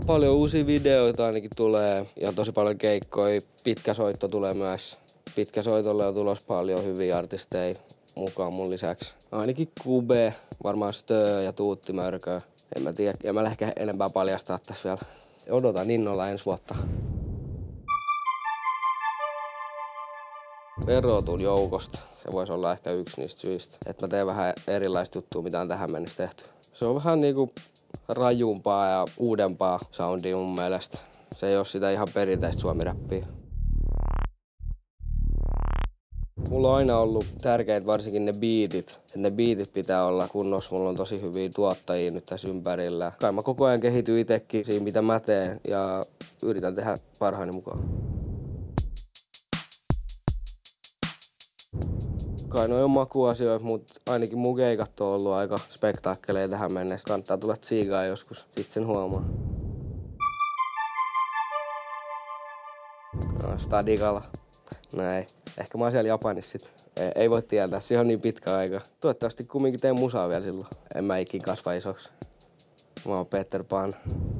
Paljon uusia videoita ainakin tulee ja tosi paljon keikkoja. Pitkä soitto tulee myös. Pitkäsoitolle on tulossa paljon hyviä artisteja mukaan mun lisäksi. Ainakin Kube, varmaan Stö ja Tuutti Mörkö. En mä tiedä, en mä ehkä enempää paljastaa tässä vielä. Odotan innolla ensi vuotta. Erootun joukosta. Se voisi olla ehkä yksi niistä syistä. Että mä teen vähän erilaista juttua, mitä on tähän mennessä tehty. Se on vähän niinku rajumpaa ja uudempaa soundia mun mielestä. Se ei oo sitä ihan perinteistä suomiräppiä. Mulla on aina ollut tärkeintä varsinkin ne biitit. Että ne biitit pitää olla kunnossa. Mulla on tosi hyviä tuottajia nyt tässä ympärillä. Kai mä koko ajan kehityn itsekin siinä, mitä mä teen, ja yritän tehdä parhaani mukaan. Kai noi on makuasioita, mutta ainakin mun keikat on ollut aika spektaakkeleja tähän mennessä. Kannattaa tulla tsiigaan joskus, sit sen huomaa. No, Stadikalla. Näin. Ehkä mä oon siellä Japanissa sit. Ei voi tietää, siihen on niin pitkä aika. Toivottavasti kumminkin teen musaa vielä silloin. En mä ikin kasva isoksi. Mä oon Peter Pan.